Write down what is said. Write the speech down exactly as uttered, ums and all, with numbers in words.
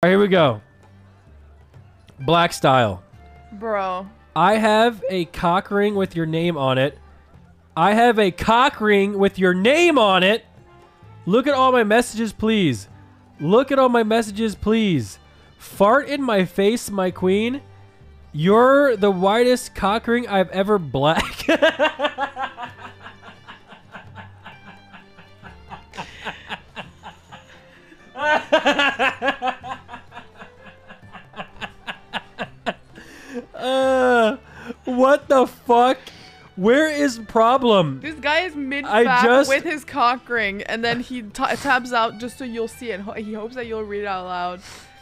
right, here we go. Black style. Bro. I have a cock ring with your name on it. I have a cock ring with your name on it. Look at all my messages, please. Look at all my messages, please. Fart in my face, my queen. You're the whitest cock ring I've ever black. uh, what the fuck? Where is problem? This guy is mid I fap just- with his cock ring, and then he t tabs out just so you'll see it. He hopes that you'll read it out loud.